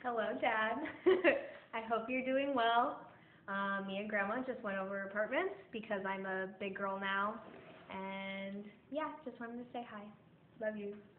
Hello, Dad. I hope you're doing well. Me and Grandma just went over apartments because I'm a big girl now. And yeah, just wanted to say hi. Love you.